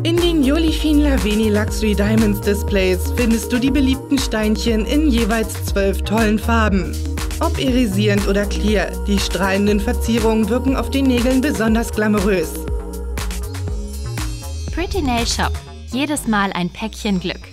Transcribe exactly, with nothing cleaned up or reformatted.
In den Jolifin Laveni Luxury Diamonds Displays findest du die beliebten Steinchen in jeweils zwölf tollen Farben. Ob irisierend oder clear, die strahlenden Verzierungen wirken auf den Nägeln besonders glamourös. Pretty Nail Shop. Jedes Mal ein Päckchen Glück.